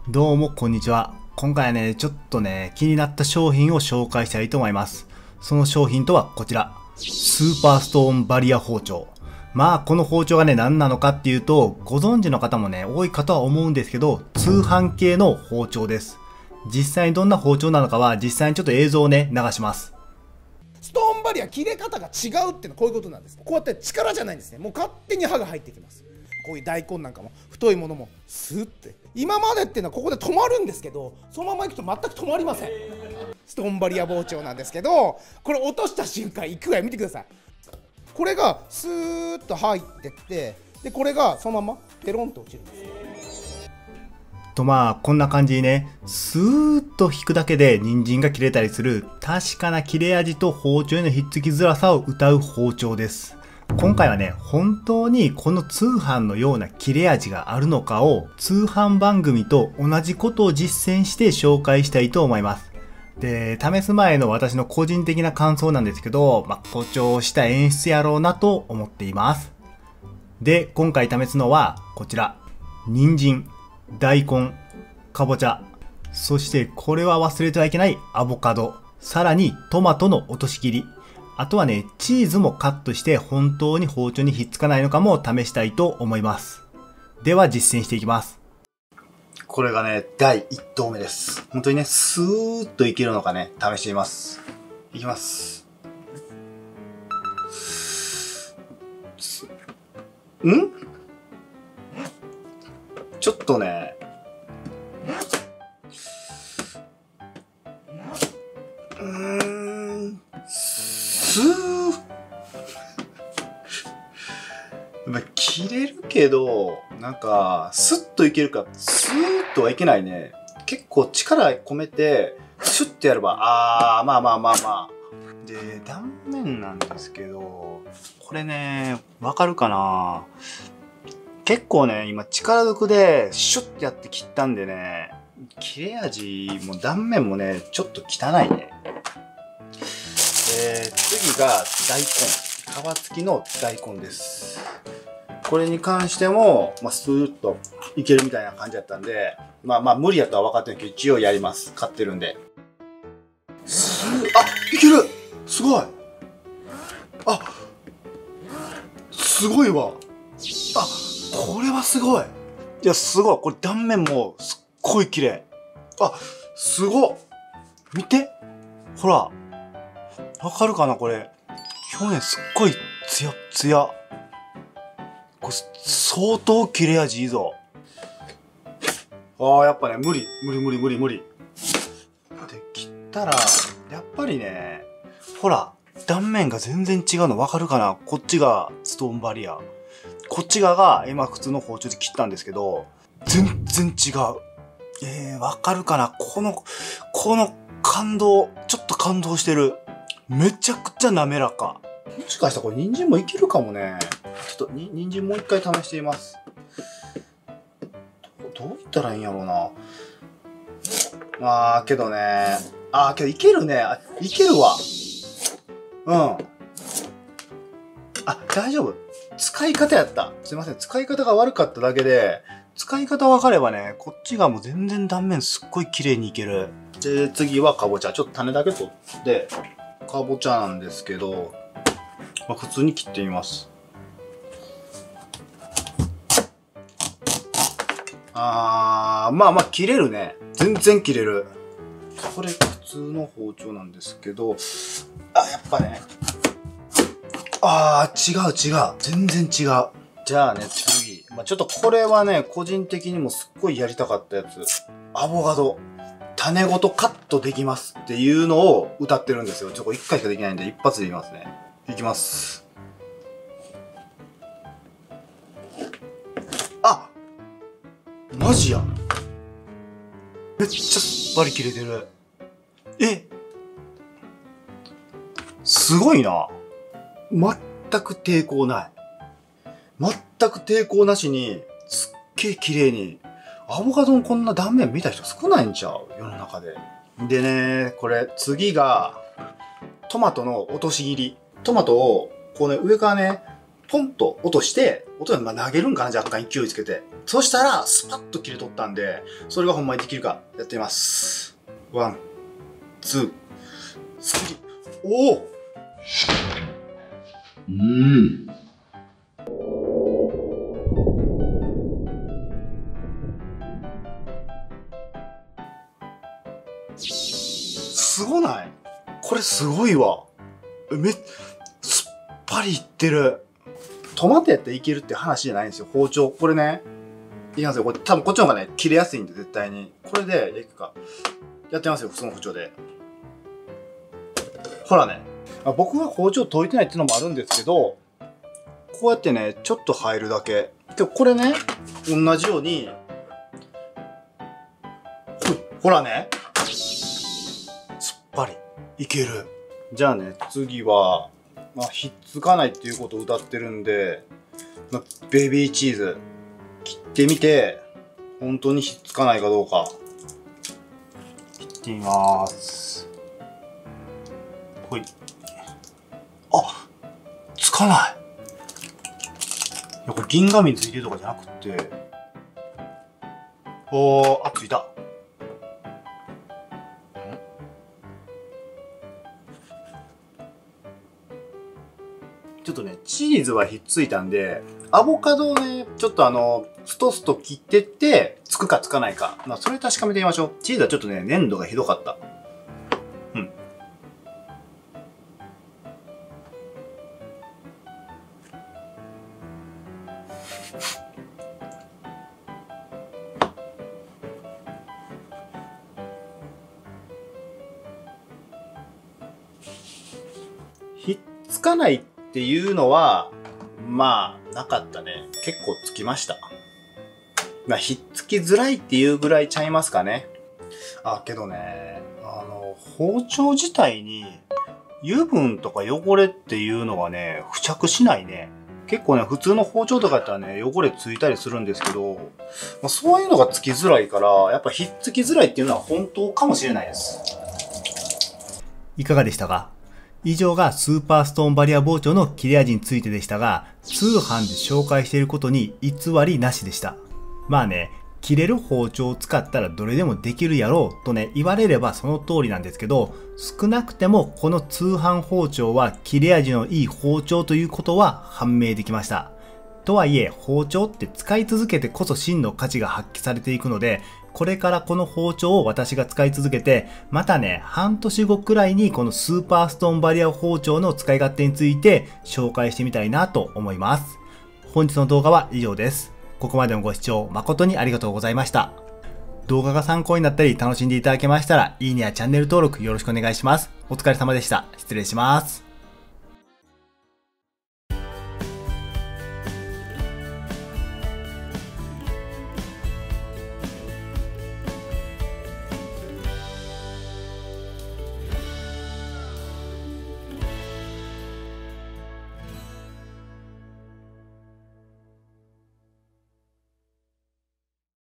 どうもこんにちは。今回はね、ちょっとね、気になった商品を紹介したいと思います。その商品とはこちら。スーパーストーンバリア包丁。まあ、この包丁がね、何なのかっていうと、ご存知の方もね、多いかとは思うんですけど、通販系の包丁です。実際にどんな包丁なのかは、実際にちょっと映像をね、流します。 ストーンバリア切れ方が違うっていうのはこういうことなんです。こうやって力じゃないんですね。もう勝手に刃が入ってきます。こういう大根なんかも太いものもスッて、今までっていうのはここで止まるんですけど、そのままいくと全く止まりません。ストーンバリア包丁なんですけど、これ落とした瞬間いくわよ、見てください。これがスーッと入ってって、でこれがそのままペロンと落ちるんです。 とまあ、こんな感じにね、スーッと引くだけで人参が切れたりする確かな切れ味と包丁へのひっつきづらさを謳う包丁です。今回はね、本当にこの通販のような切れ味があるのかを通販番組と同じことを実践して紹介したいと思います。で、試す前の私の個人的な感想なんですけど、誇張した演出やろうなと思っています。で、今回試すのはこちら。人参、大根、かぼちゃ、そしてこれは忘れてはいけないアボカド、さらにトマトの落とし切り、あとはね、チーズもカットして本当に包丁にひっつかないのかも試したいと思います。では実践していきます。これがね、第1投目です。本当にね、スーッといけるのかね、試してみます。いきます。ちょっとね、スー切れるけど、なんか、スッといけるか、スーッとはいけないね。結構力込めて、シュッてやれば、まあ。で、断面なんですけど、これね、わかるかな？結構ね、今力ずくでシュッてやって切ったんでね、切れ味も断面もね、ちょっと汚いね。次が大根。皮付きの大根です。これに関しても、スーッといけるみたいな感じだったんで、無理やとは分かってるけど、一応やります。買ってるんで。いける！すごい！すごいわ。これはすごい。いや、すごい。これ断面もすっごい綺麗。すごっ！見て！ほら。わかるかなこれ。表面すっごいツヤツヤ。これ相当切れ味いいぞ。やっぱね、無理。で、切ったら、やっぱりね、ほら、断面が全然違うのわかるかな？こっちがストーンバリア。こっち側が今普通の包丁で切ったんですけど、全然違う。わかるかな？この感動、ちょっと感動してる。めちゃくちゃ滑らか。もしかしたらこれ人参もいけるかもね。ちょっと人参もう一回試してみます。どういったらいいんやろうな。けどね。けどいけるね。いけるわ。大丈夫。使い方やった。すいません。使い方が悪かっただけで、使い方分かればね、こっちがもう全然断面すっごい綺麗にいける。で、次はかぼちゃ。ちょっと種だけ取って、かぼちゃなんですけど、普通に切ってみます。切れるね。全然切れる。これ普通の包丁なんですけど、やっぱね。違う。全然違う。じゃあね、次。ちょっとこれはね、個人的にもすっごいやりたかったやつ。アボカド。種ごとカットできますっていうのを歌ってるんですよ。これ1回しかできないんで、一発でいきますね。いきます。マジや。めっちゃすっぱり切れてる。すごいな。全く抵抗ない。全く抵抗なしに、すっげえ綺麗に。アボカドのこんな断面見た人少ないんちゃう？世の中で。でね、これ次が、トマトの落とし切り。トマトを、こうね、上からね、 ポンと落として、音で投げるんかな、若干勢いつけて。そしたら、スパッと切れとったんで、それがほんまにできるか、やってみます。ワン、ツー、スリー。おお！すごない？これすごいわ。すっぱりいってる。トマトやったらいけるって話じゃないんですよ、包丁。これね、いきますよ。これ多分こっちの方がね、切れやすいんで、絶対に。これで、いくか。やってますよ、普通の包丁で。ほらね。僕が包丁研いてないっていうのもあるんですけど、こうやってね、ちょっと入るだけ。で、これね、同じように、ほらね。すっぱりいける。じゃあね、次は、ひっつかないっていうことを歌ってるんで、ベビーチーズ切ってみて、本当にひっつかないかどうか。切ってみます。ほい。あ、つかない。いや、これ銀紙ついてるとかじゃなくて、ついた。ちょっとね、チーズはひっついたんで、アボカドをね、ちょっとストスト切ってって、つくかつかないか。それ確かめてみましょう。チーズはちょっとね、粘度がひどかった。うん。ひっつかないっていうのは、なかったね。結構つきました。ひっつきづらいっていうぐらいちゃいますかね。けどね、包丁自体に油分とか汚れっていうのがね、付着しないね。結構ね、普通の包丁とかやったらね、汚れついたりするんですけど、そういうのがつきづらいから、やっぱひっつきづらいっていうのは本当かもしれないです。いかがでしたか？以上がスーパーストーンバリア包丁の切れ味についてでしたが、通販で紹介していることに偽りなしでした。切れる包丁を使ったらどれでもできるやろうとね、言われればその通りなんですけど、少なくてもこの通販包丁は切れ味のいい包丁ということは判明できました。とはいえ、包丁って使い続けてこそ真の価値が発揮されていくので、これからこの包丁を私が使い続けて、またね、半年後くらいにこのスーパーストーンバリア包丁の使い勝手について紹介してみたいなと思います。本日の動画は以上です。ここまでのご視聴誠にありがとうございました。動画が参考になったり楽しんでいただけましたら、いいねやチャンネル登録よろしくお願いします。お疲れ様でした。失礼します。